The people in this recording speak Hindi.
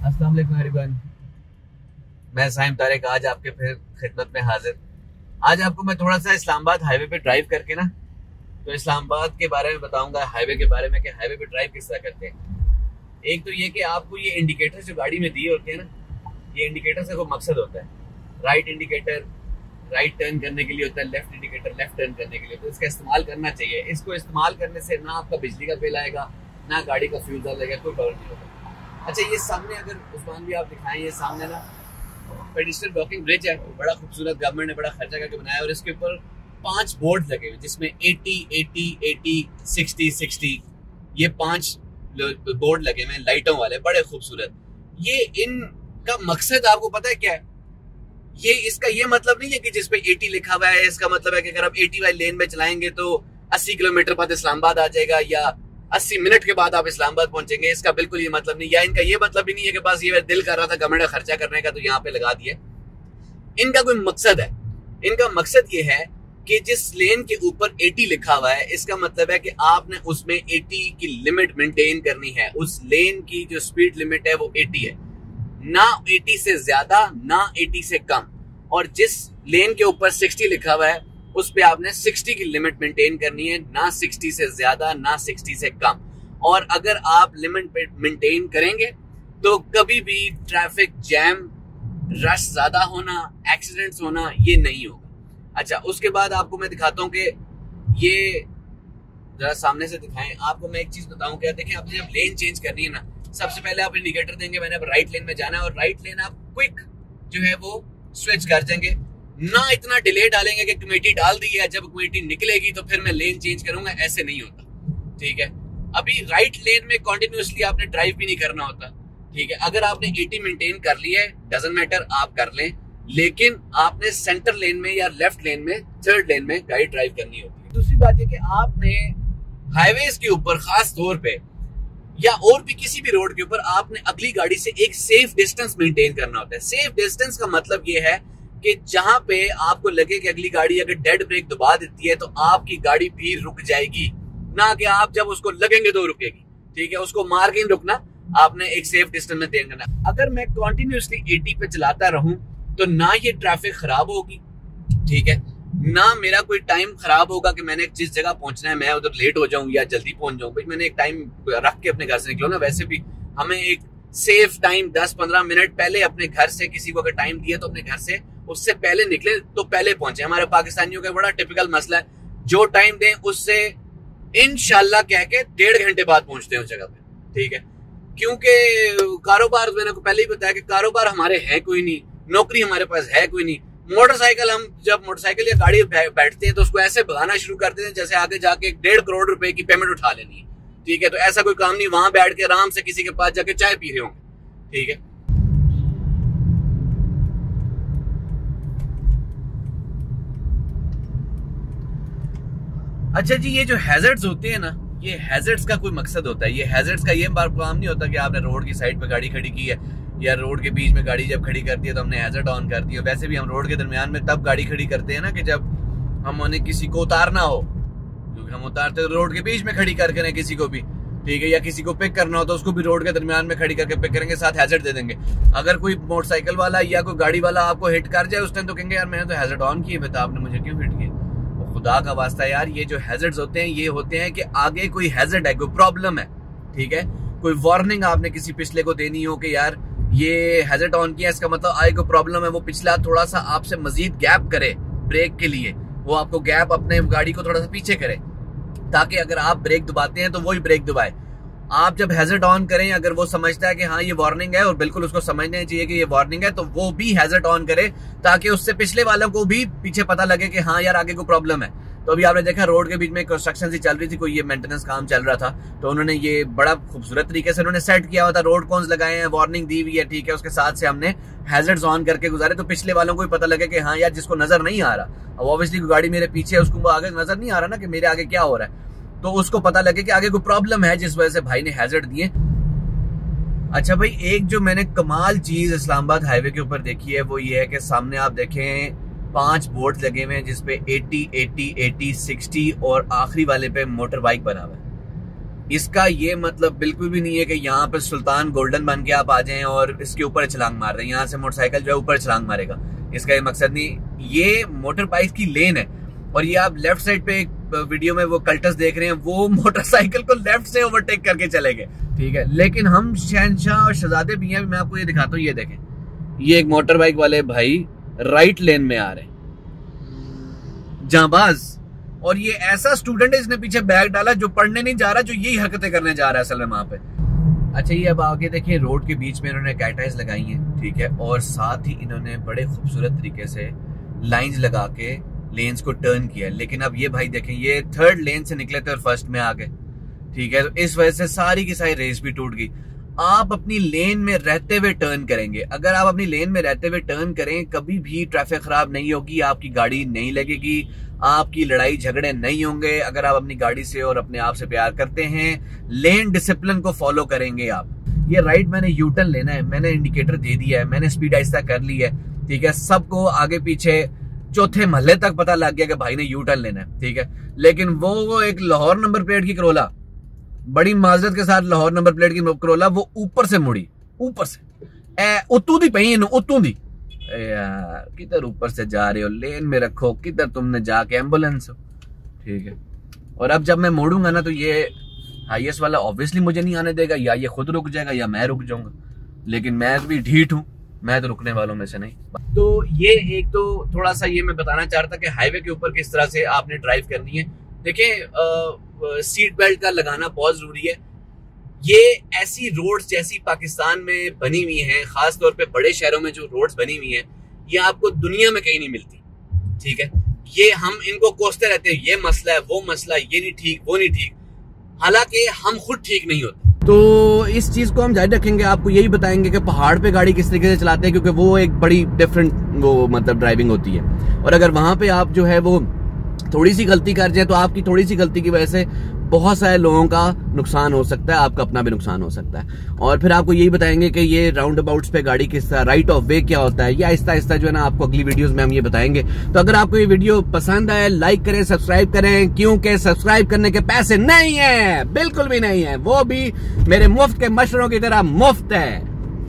अस्सलाम वालेकुम एवरीवन, मैं साइम तारिक आज आपके फिर खिदमत में हाजिर। आज आपको मैं थोड़ा सा इस्लामाबाद हाईवे पे ड्राइव करके ना तो इस्लामाबाद के बारे में बताऊंगा, हाईवे के बारे में कि हाईवे पे ड्राइव किस तरह करते हैं। एक तो ये कि आपको ये इंडिकेटर जो गाड़ी में दिए होते हैं ना, ये इंडिकेटर से कोई मकसद होता है। राइट इंडिकेटर राइट टर्न करने के लिए होता है, लेफ्ट इंडिकेटर लेफ्ट टर्न करने के लिए। तो इसका इस्तेमाल करना चाहिए। इसको इस्तेमाल करने से ना आपका बिजली का बिल आएगा, ना गाड़ी का फ्यूल लगेगा, कोई प्रॉब्लम नहीं होगा। अच्छा, ये सामने अगर उस्मान भी आप दिखाएं, ये सामने ना पेडिस्ट्रियल वॉकिंग ब्रिज है, बड़ा खूबसूरत, गवर्नमेंट ने बड़ा खर्चा करके बनाया और इसके ऊपर 5 बोर्ड लगे हुए जिसमें 80 80 80 60 60 ये 5 बोर्ड लगे हुए लाइटों वाले, बड़े खूबसूरत। ये इनका मकसद आपको पता है क्या है? ये इसका ये मतलब नहीं है कि जिसपे 80 लिखा हुआ है इसका मतलब है कि अगर आप 80 वाली लेन में चलाएंगे तो 80 किलोमीटर बाद इस्लामाबाद आ जाएगा या 80 मिनट के बाद आप इस्लामाबाद पहुंचेंगे। इसका बिल्कुल ये मतलब नहीं, या इनका ये मतलब भी नहीं है कि बस ये दिल कर रहा था गवर्नमेंट का खर्चा करने का तो यहाँ पे लगा दिया। इनका कोई मकसद है। इनका मकसद ये है कि जिस लेन के ऊपर 80 लिखा हुआ है इसका मतलब है कि आपने उसमें 80 की लिमिट मेंटेन करनी है। उस लेन की जो स्पीड लिमिट है वो 80 है, ना 80 से ज्यादा ना 80 से कम। और जिस लेन के ऊपर 60 लिखा हुआ है उस पे आपने 60 की लिमिट मेंटेन करनी है, ना 60 से ज्यादा ना 60 से कम। और अगर आप लिमिट मेंटेन करेंगे तो कभी भी ट्रैफिक जैम, रश ज्यादा होना, एक्सीडेंट्स होना ये नहीं होगा। अच्छा, उसके बाद आपको मैं दिखाता हूँ कि ये जरा सामने से दिखाएं। आपको मैं एक चीज बताऊं, क्या देखें, आपने जब लेन चेंज करनी है ना, सबसे पहले आप इंडिकेटर देंगे, मैंने अब राइट लेन में जाना है और राइट लेन आप क्विक जो है वो स्विच कर देंगे। ना इतना डिले डालेंगे कि कमेटी डाल दी है, जब कमेटी निकलेगी तो फिर मैं लेन चेंज करूंगा, ऐसे नहीं होता। ठीक है, अभी राइट लेन में कॉन्टिन्यूसली आपने ड्राइव भी नहीं करना होता। ठीक है, अगर आपने 80 मेंटेन कर लिया है, डजंट मैटर, आप कर लें, लेकिन आपने सेंटर लेन में या लेफ्ट लेन में, थर्ड लेन में गाड़ी ड्राइव करनी होती है। दूसरी बात यह कि आपने हाईवेज के ऊपर खास तौर पे या और भी किसी भी रोड के ऊपर आपने अगली गाड़ी से एक सेफ डिस्टेंस मेंटेन करना होता है। सेफ डिस्टेंस का मतलब यह है कि जहां पे आपको लगे कि अगली गाड़ी अगर डेड ब्रेक दबा देती है तो आपकी गाड़ी भी रुक जाएगी, ना कि आप जब उसको लगेंगे तो रुकेगी। ठीक है, उसको मार के नहीं रुकना, आपने एक सेफ डिस्टेंस में मेंटेन करना। अगर मैं कंटिन्यूअसली 80 पे चलाता रहूं तो ना ये ट्रैफिक खराब होगी, ठीक है, ना मेरा कोई टाइम खराब होगा कि मैंने जिस जगह पहुंचना है मैं उधर लेट हो जाऊं या जल्दी पहुंच जाऊं। भाई मैंने एक टाइम रख के अपने घर से निकलो ना। वैसे भी हमें एक सेफ टाइम 10-15 मिनट पहले अपने घर से, किसी को अगर टाइम दिया तो अपने घर से उससे पहले निकले तो पहले पहुंचे। हमारे पाकिस्तानियों का बड़ा टिपिकल मसला है, जो टाइम दें उससे इंशाल्लाह कह के 1.5 घंटे बाद पहुंचते हैं उस जगह पे। ठीक है, क्योंकि कारोबार, मैंने को पहले ही बताया कि कारोबार हमारे है कोई नहीं, नौकरी हमारे पास है कोई नहीं। मोटरसाइकिल, हम जब मोटरसाइकिल या गाड़ी बैठते हैं तो उसको ऐसे भगाना शुरू कर देते हैं जैसे आगे जाके 1.5 करोड़ रुपए की पेमेंट उठा लेनी है। ठीक है, तो ऐसा कोई काम नहीं, वहां बैठ के आराम से किसी के पास जाके चाय पी रहे होंगे। ठीक है, अच्छा जी, ये जो हैजर्ड्स होते हैं ना, ये हैजर्ड्स का कोई मकसद होता है। ये हैजर्ड्स का ये काम नहीं होता कि आपने रोड की साइड पे गाड़ी खड़ी की है या रोड के बीच में गाड़ी जब खड़ी करती है तो हमने हैजर्ड ऑन कर दिया। वैसे भी हम रोड के दरमियान में तब गाड़ी खड़ी करते हैं ना कि जब हमने किसी को उतारना हो, क्योंकि हम उतारते तो रोड के बीच में खड़ी कर करें किसी को भी। ठीक है, या किसी को पिक करना हो तो उसको भी रोड के दरमियान में खड़ी करके पिक करेंगे, साथ हैजर्ड दे देंगे। अगर कोई मोटरसाइकिल वाला या कोई गाड़ी वाला आपको हिट कर जाए उस टाइम तो कहेंगे यार मैंने तो हैजर्ड ऑन किए, बता आपने मुझे क्यों हिट किया। खुदा का वास्ता यार, ये जो हैजर्ड्स होते हैं ये होते हैं कि आगे कोई हैजर्ड है, कोई प्रॉब्लम है। ठीक है, कोई वार्निंग आपने किसी पिछले को देनी हो कि यार ये हैजर्ड ऑन किया, इसका मतलब आगे कोई प्रॉब्लम है, वो पिछला थोड़ा सा आपसे मजीद गैप करे ब्रेक के लिए, वो आपको गैप अपने गाड़ी को थोड़ा सा पीछे करे ताकि अगर आप ब्रेक दबाते हैं तो वही ब्रेक दबाए। आप जब हैजर्ड ऑन करें, अगर वो समझता है कि हाँ ये वार्निंग है और बिल्कुल उसको समझना चाहिए कि ये वार्निंग है, तो वो भी हैजर्ड ऑन करे ताकि उससे पिछले वालों को भी पीछे पता लगे कि हाँ यार आगे कोई प्रॉब्लम है। तो अभी आपने देखा रोड के बीच में कंस्ट्रक्शन सी चल रही थी, कोई ये मेंटेनेंस काम चल रहा था, तो उन्होंने ये बड़ा खूबसूरत तरीके से उन्होंने सेट किया हुआ था, रोड कॉन्स लगाए हैं, वार्निंग दी हुई है। ठीक है, उसके साथ से हमने हैजर्ड्स ऑन करके गुजारे तो पिछले वालों को भी पता लगे कि हाँ यार जिसको नजर नहीं आ रहा, अब ऑब्वियसली गाड़ी मेरे पीछे है उसको आगे नजर नहीं आ रहा ना कि मेरे आगे क्या हो रहा है, तो उसको पता लगे कि आगे कोई प्रॉब्लम है जिस वजह से भाई ने हैजर्ड दिए। अच्छा भाई, एक जो मैंने कमाल चीज इस्लामाबाद हाईवे के ऊपर देखी है वो ये है कि सामने आप देखें 5 बोर्ड लगे हुए हैं जिसपे 80 80 80 60 और आखिरी वाले पे मोटर बाइक बना हुआ है। इसका ये मतलब बिल्कुल भी नहीं है कि यहाँ पे सुल्तान गोल्डन बन के आप आ जाएं और इसके ऊपर छलांग मार रहे हैं, यहाँ से मोटरसाइकिल जो है ऊपर छलांग मारेगा, इसका ये मकसद नहीं। ये मोटर बाइक की लेन है और ये आप लेफ्ट साइड पे एक वीडियो में वो कल्टस देख रहे हैं, वो मोटरसाइकिल को लेफ्ट से ओवरटेक करके चले गए, ठीक है। लेकिन हम शहनशाह और शहजादे भी हैं, मैं आपको ये दिखाता हूँ, ये देखें, ये एक मोटर बाइक वाले भाई राइट लेन में आ रहे हैं, जांबाज। और ये ऐसा स्टूडेंट है जिसने पीछे बैग डाला, जो पढ़ने नहीं जा रहा, जो यही हरकतें करने जा रहा है असल में वहां पे। अच्छा, ये अब आगे देखिए, रोड के बीच में इन्होंने कैटाइज लगाई हैं, ठीक है, और साथ ही इन्होंने बड़े खूबसूरत तरीके से लाइंस लगा के लेन्स को टर्न किया। लेकिन अब ये भाई देखें, ये थर्ड लेन से निकले थे और फर्स्ट में आ गए, ठीक है। तो इस वजह से सारी की सारी रेस भी टूट गई। आप अपनी लेन में रहते हुए टर्न करेंगे, अगर आप अपनी लेन में रहते हुए टर्न करें, कभी भी ट्रैफिक खराब नहीं होगी, आपकी गाड़ी नहीं लगेगी, आपकी लड़ाई झगड़े नहीं होंगे। अगर आप अपनी गाड़ी से और अपने आप से प्यार करते हैं, लेन डिसिप्लिन को फॉलो करेंगे आप। ये राइट मैंने यू टर्न लेना है, मैंने इंडिकेटर दे दिया है, मैंने स्पीड आहिस्ता कर ली है, ठीक है। सबको आगे पीछे चौथे महल्ले तक पता लग गया कि भाई ने यू टर्न लेना है, ठीक है। लेकिन वो एक लाहौर नंबर प्लेट की करोला, बड़ी माजरत के साथ लाहौर नंबर प्लेट की करोला, वो ऊपर से मुड़ी, ऊपर से उतू दी पई, उतू दी। यार किधर ऊपर से जा रहे हो, लेन में रखो, किधर तुमने जाके एम्बुलेंस हो, ठीक है। और अब जब मैं मोड़ूंगा ना, तो ये हाईएस्ट वाला ऑब्वियसली मुझे नहीं आने देगा, या ये खुद रुक जाएगा या मैं रुक जाऊंगा। लेकिन मैं भी ढीठ हूं, मैं तो रुकने वालों में से नहीं। तो ये एक तो थोड़ा सा ये मैं बताना चाह रहा था कि हाईवे के ऊपर किस तरह से आपने ड्राइव करनी है। देखिए, सीट बेल्ट का लगाना बहुत जरूरी है। ये ऐसी रोड्स जैसी पाकिस्तान में बनी हुई हैं, खास तौर पे बड़े शहरों में जो रोड्स बनी हुई हैं, ये आपको दुनिया में कहीं नहीं मिलती, ठीक है। ये हम इनको कोसते रहते हैं, ये मसला है, वो मसला, ये नहीं ठीक, वो नहीं ठीक, हालांकि हम खुद ठीक नहीं होते। तो इस चीज को हम जारी रखेंगे, आपको यही बताएंगे कि पहाड़ पे गाड़ी किस तरीके से चलाते हैं, क्योंकि वो एक बड़ी डिफरेंट वो मतलब ड्राइविंग होती है। और अगर वहां पे आप जो है वो थोड़ी सी गलती कर जाए, तो आपकी थोड़ी सी गलती की वजह से बहुत सारे लोगों का नुकसान हो सकता है, आपका अपना भी नुकसान हो सकता है। और फिर आपको यही बताएंगे कि ये राउंड अबाउट्स पे गाड़ी किस तरह, राइट ऑफ वे क्या होता है, या आहिस्ता आहिस्ता जो है ना आपको अगली वीडियोस में हम ये बताएंगे। तो अगर आपको ये वीडियो पसंद आए, लाइक करें, सब्सक्राइब करें, क्योंकि सब्सक्राइब करने के पैसे नहीं है, बिल्कुल भी नहीं है, वो भी मेरे मुफ्त के मशरों की तरह मुफ्त है।